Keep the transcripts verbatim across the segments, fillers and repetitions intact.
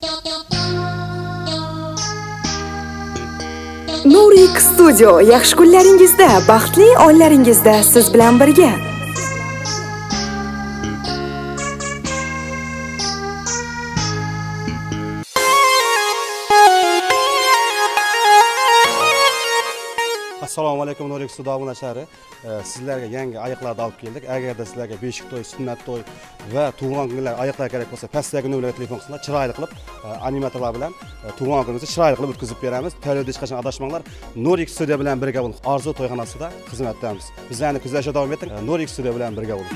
Nurik Studio yaxshi kunlaringizda, baxtli onlaringizda siz bilan birga. Assalomu alaykum Nurik Studio obunachilar. Sizlarga yangi ayiqlarni olib keldik. Agarda sizlarga beshik to'y, sunnat to'y va tug'ilgan kunlar ayiqlar kerak bo'lsa, pastdagi nomerga telefon qilinglar. Chiroyli qilib animatorlar bilan tug'ilgan kuningizni chiroyli qilib o'tkazib beramiz. To'yda hech qachon adashmanglar. Nurik Studio bilan birga bo'ling. Orzu to'yxonasida xizmatdamiz. Bizlarni kuzatishda davom eting. Nurik Studio bilan birga bo'ling.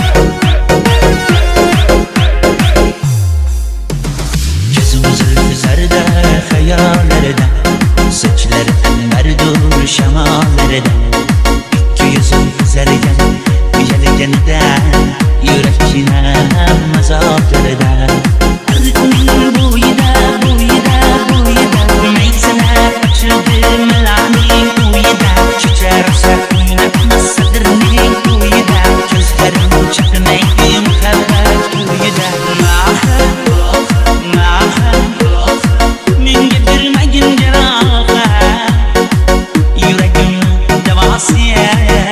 Gözümüzün üzerinde hayallerden saçları merdur şamallerden iki yüzün güzelgen güzelgenden yürekine mazatlardan Arıkın buyda buyda buyda Meysene açıldı melanin buyda Çiçerse oynatma sadrını buyda Gözlerim çakmayı muhabbet buyda Mahım mahım min getirmegin cerahı Yüreğim devasiye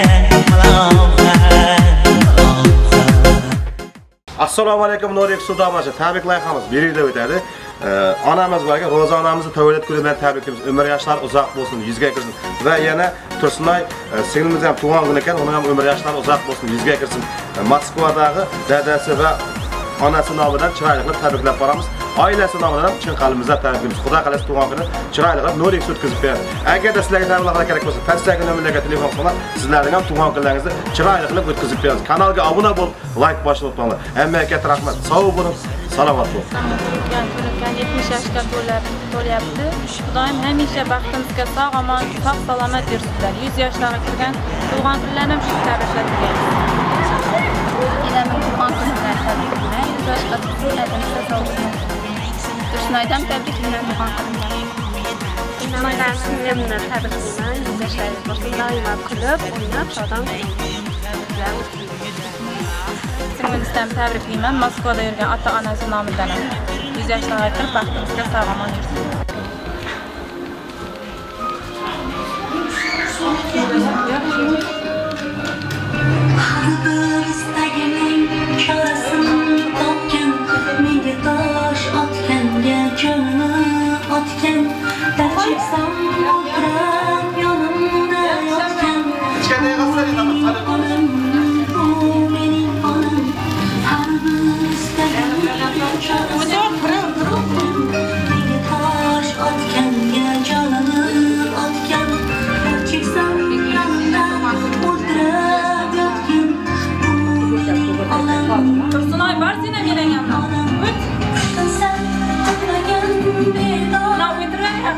Assalomu alaykum Nurik Studio obunachilar. Tabrik layihamiz birida o'tadi. Onamiz borga Ro'za onamizni tavlid kuni bilan tabriklaymiz. Umr yoshlar uzoq bo'lsin, yuzga kirsin. Va yana Tursunoy singlimiz ham tug'ilgan kun ekan, uni ham umr yoshlar uzoq bo'lsin, yuzga kirsin. Moskvadagi dadasi va onasi nomidan chiroyli qilib tabriklab boramiz. Oilasi nomidan ham chin qalbimizdan tabriklaymiz. Xudo qalasa tug'ilgan kuni chiroyli qilib Nurik Studio o'tkazib beradi. Agarda sizlarga tabriklar kerak bo'lsa, pastdagi nomerlarga telefon qilinglar. Sizlarning ham tug'ilgan kunlaringizni chiroyli qilib o'tkazib beramiz. Kanalga obuna bo'l, like bosib o'tmanglar. Hammaga katta rahmat. Sog' bo'ling, salomat bo'ling. yetmish yoshga to'lyapti. Xudoyim hamisha baxtimizga sog' omon, sog' salomat yursinlar. yuz yoshlarga kirgan tug'ilgan kunlarni shu tabriklaymiz. Enamin tug'ilgan kunlari tabriklayman. yuz yoshga to'lganimizda sog' bo'ling. Tursunoydan tabriklayman tug'ilgan kunlari. Enaminlarni sizlarni tabriklayman. yuz yoshlarga bo'lsin, doimo kulib, o'ynab, shodon Singlimizdan tabriklayman. Moskvada yurgan ota-onasi nomidan ham yuz yoshlarga kirib, baxtimizga sog' omon yursin. Tursunoy var seni menen yanına. Öt. Now we try.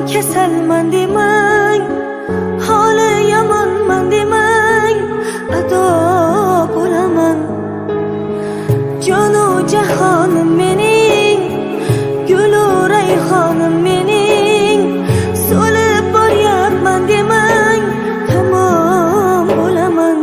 kasalman demang, holi yomonman demang, ado bo'laman. Jonu jahonim mening, gulu rayhonim mening, so'lib boryapman demang, tamom bo'laman.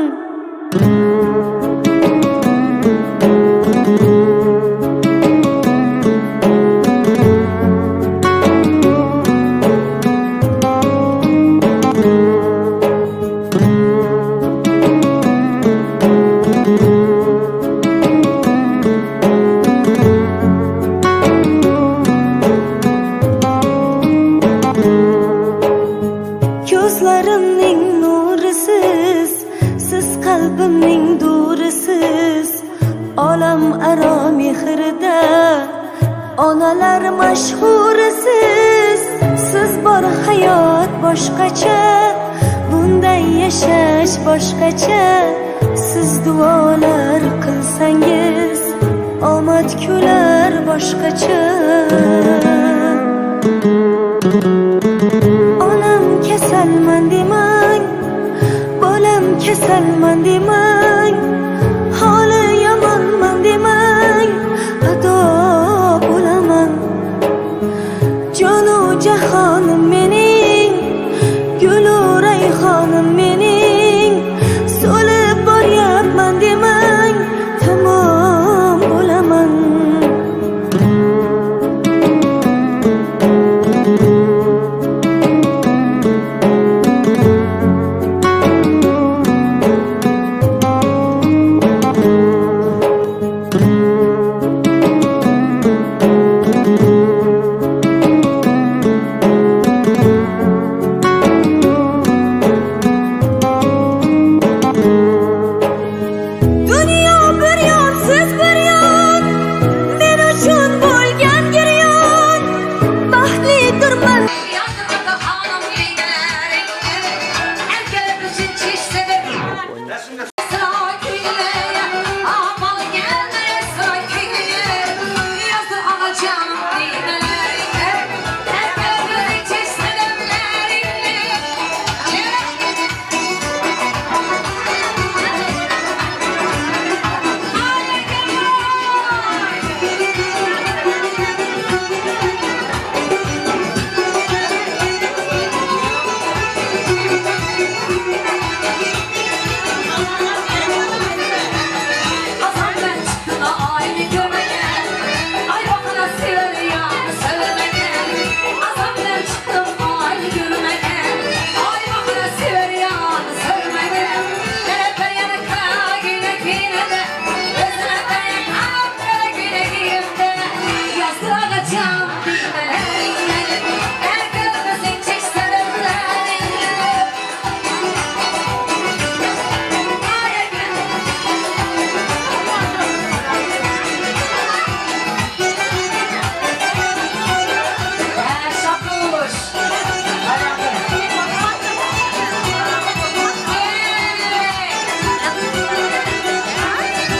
Ko'zlarimning nurisiz, siz qalbimning durisiz, olam aro mehrida onalar mashhurisiz. Siz bor hayot boshqacha, bunday yashash boshqacha. Siz duolar qilsangiz omad kular boshqacha. Onam kasalman demang, bolam kasalman demang, holi yomonman demang, ado bo'laman. Jonu jahonim mening, gulu rayhonim mening, so'lib boryapman demang, tamom bo'laman.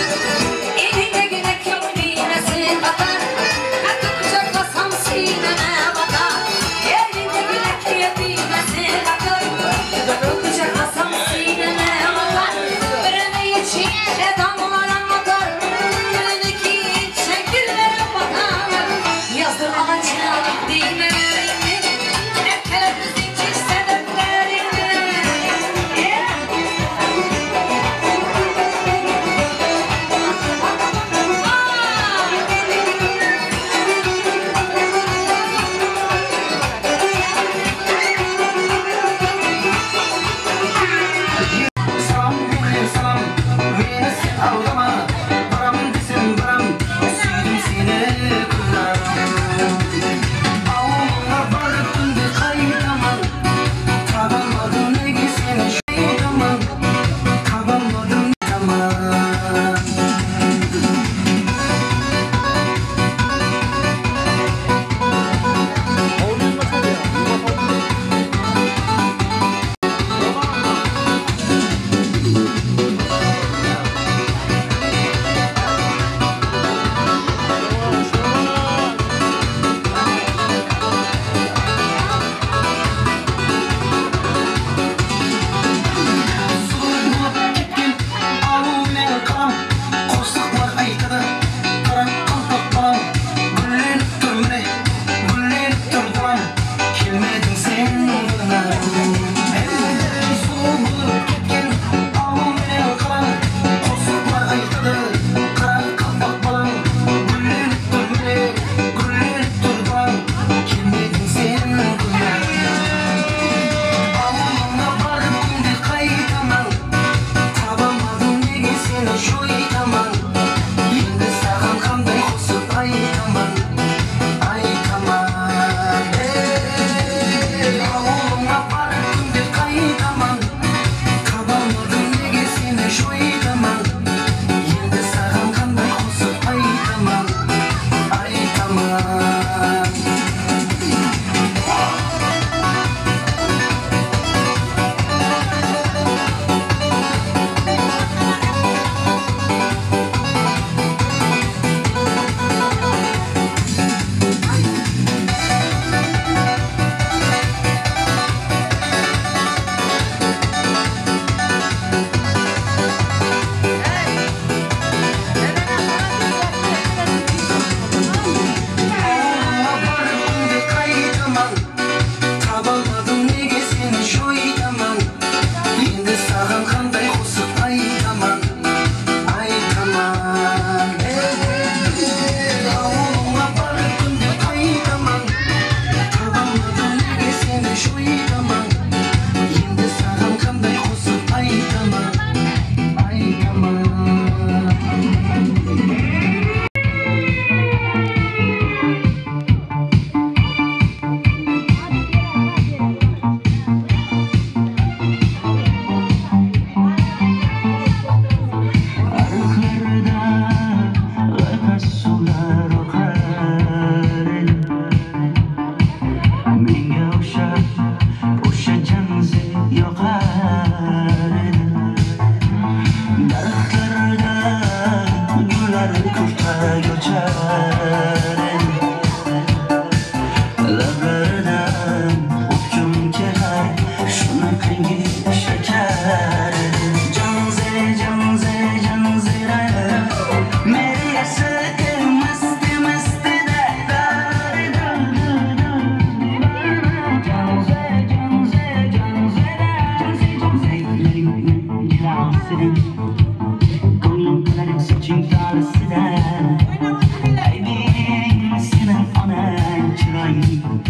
Sine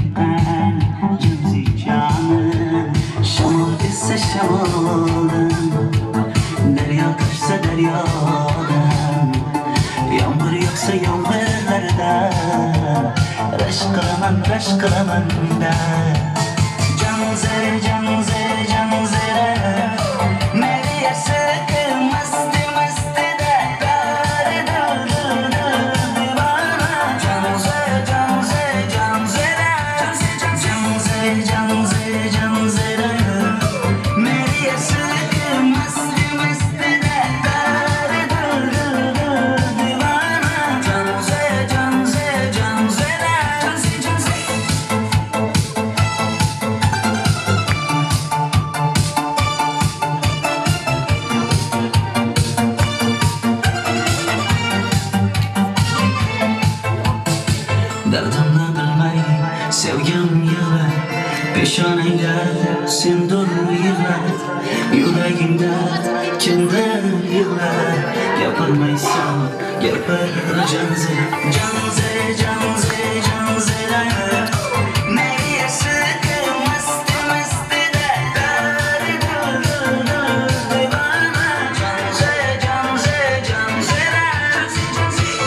öpen cimri canım. Şamol ise şamoldan, derya taşsa deryadan, yağmur yoksa yağmurlarda, raş kılaman raş kılaman da. Can zere can zere can zere, meriye sıkı masti masti de, dar dur dur dur divana. Can zere can zere can zere, can zere can zere can zere, meriye sıkı masti masti de, dar dur dur dur divana. Can zere can zere can zere, can zere can zere. Dardımni bilmay sevgim yig'lar, peshonangda sen dur yig'lar, yuragingda kimdir yig'lar, gapirmaysan gapir janzir, janzir janzir janzir, meriye sıkı masti masti de, dar dur dur dur divana. Janzir janzir janzir, janzir janzir.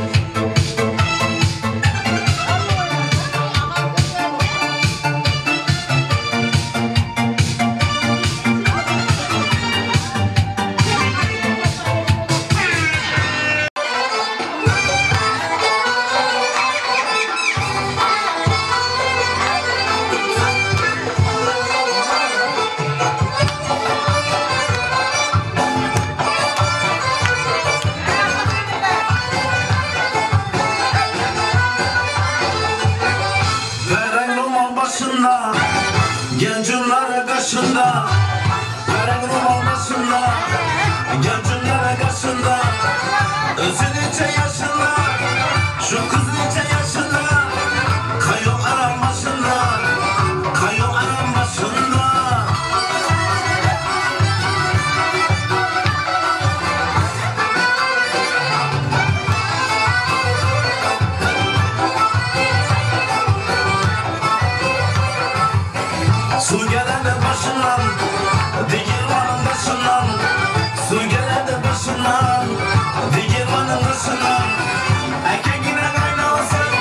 Veren roman başında, gencunlar kaşında. Veren roman başında, gencunlar kaşında. Özün içe yaşında, şu kız içe yaşında. Kayo aram başında, kayo aram başında. Su gelen de başından, digirmanın başından. Su gelen de başından, digirmanın başından. Erkekine kaynavası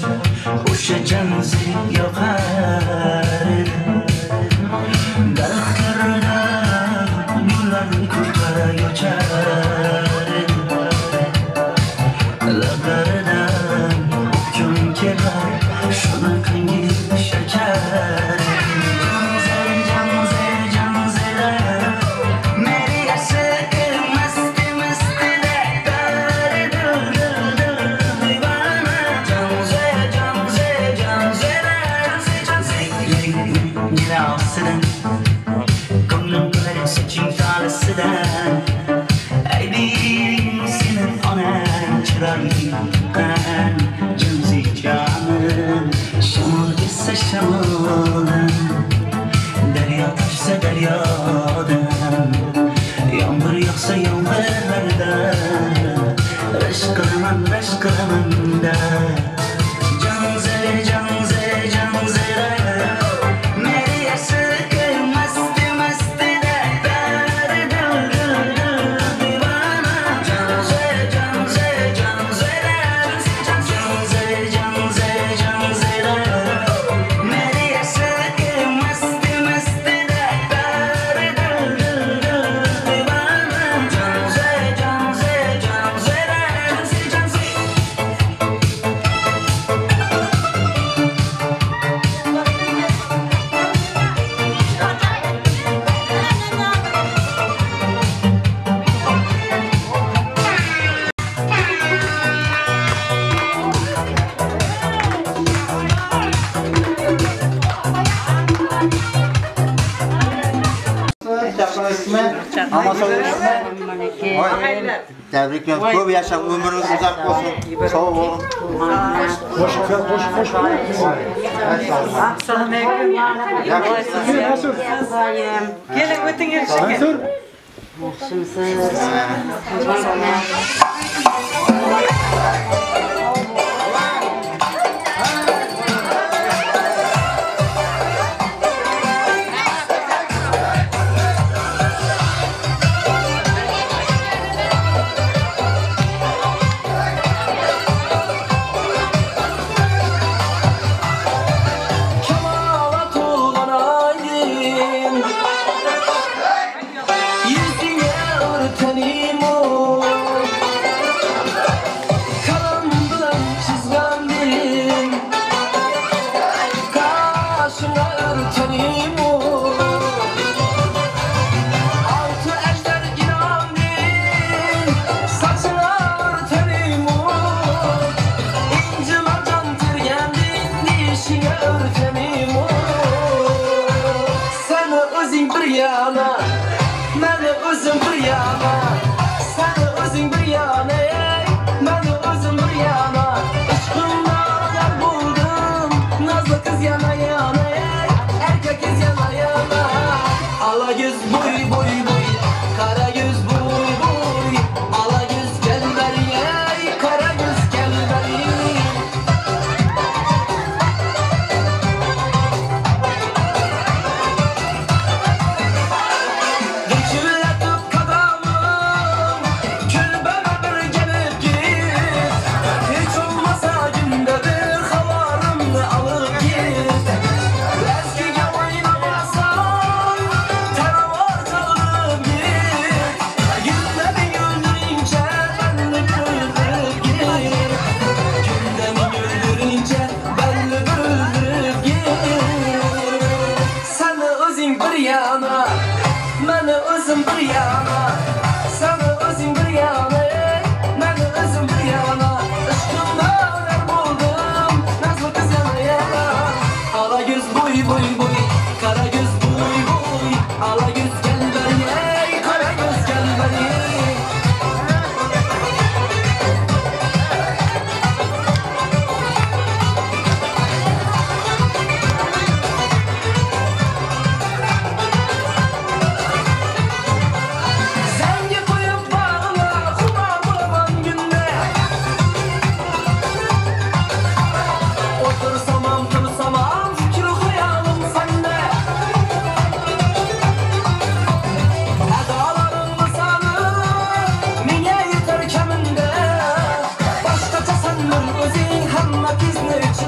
o'sha janzi yoqar daraxtlarda gullar kurta yochar lablaridan o'pkim kelar shunaqangi shakar Şamolan derya taşsa deryadan yağmur yağsa yağmurlarda reş kılaman reş kılaman da can zere can zere can zere meriyası masti masti de dar dal dal dal divana can zere can zere can zere can zere can zere can zere Ama soruyorsun. Tebrikler. Çok yaşam, ömrünüz uzak olsun. Sağ olun. Hoş, hoş, hoş. Selamünaleyküm. Nasıl? Gelin ötün yarışın. Yüzüne örtenim o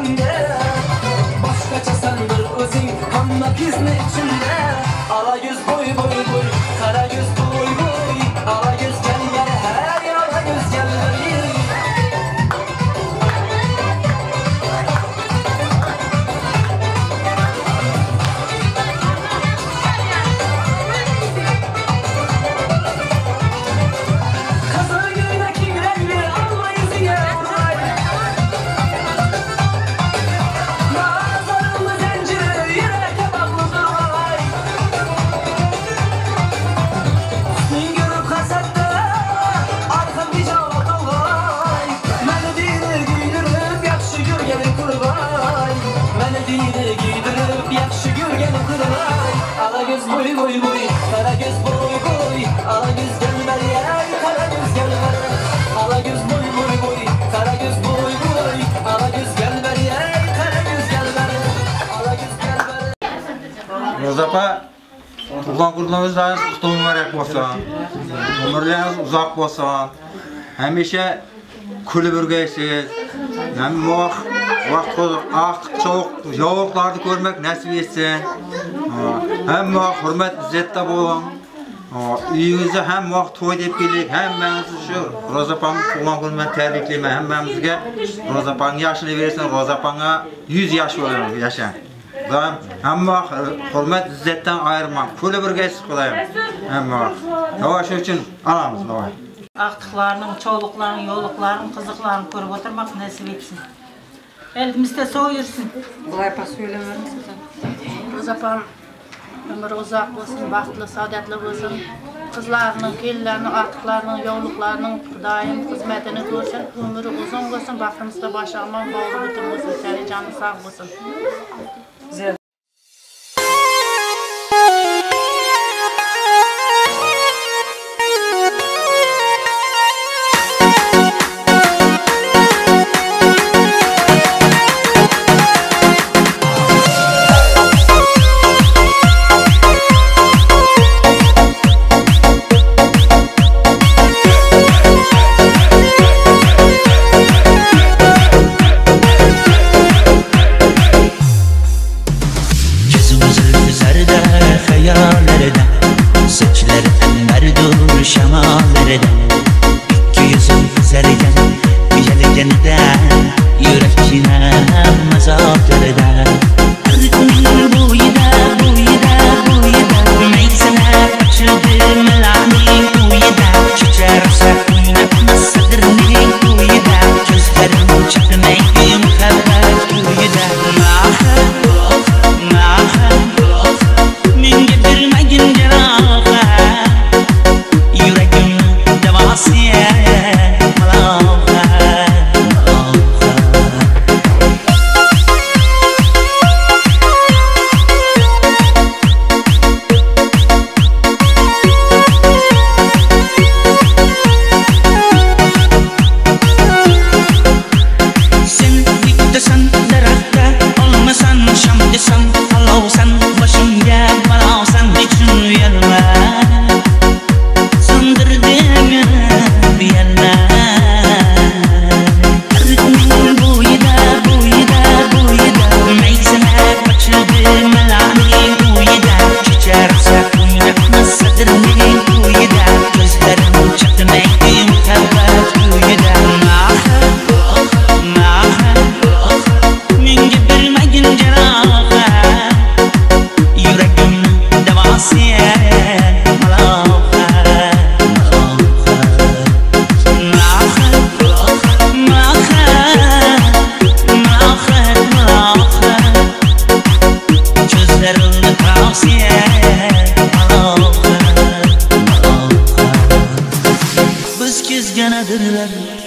yüzünde Başkaça sandır özün hamma kızın içinde Ala göz boy boy boy kara göz boy boy Ala göz gel gel hey ala göz gel gel Boy boy boy, kara göz boy boy, ala göz gelmeli ey, kara göz gelmeli. Ala göz boy boy boy, kara göz boy boy, ala göz gelmeli ey, kara göz gelmeli. Ala göz gelmeli. Rozapa, ulan kurduğunuzdan tutum mübarek olsun. Ömürleriniz uzak olsun. Hemşe kulüp ürgeysiz. Hem vakt, vakt artık çok yoğurtlarda görmek nasip etsin. Hem vakt hürmet izzetde olun. Uyunuzda hem vakt toy deyip geldik, hem ben şu Rozapa'nın ulan kurduğundan tebrikleyeyim. Hem benimizge Rozapa'nın yaşını verirsin, Rozapa'na yüz yaş olur yaşayan. Hem vakt hürmet izzetten ayırmam. Kulüp ürgeysiz kolayım. Hem vakt. Yavaş için alamız. Aktıklarının, çoğuluklarının, yolluklarının, kızıklarını görüp oturmak nasip etsin. Elimizde soğuyursun. Bulaypa söylemiyorum size. Rozapa'nın ömrü uzak olsun, baktlı, saadetli olsun. Kızlarının, gellerinin, aktıklarının, yolluklarının daim hizmetini görsün. Ömrü uzun olsun, baktığımızda başarman bağlı bütün olsun. Senin canı sağ olsun.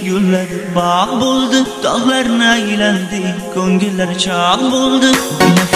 Bağ buldu, dağlarına eğlendi, ko'ngillar chaq buldu.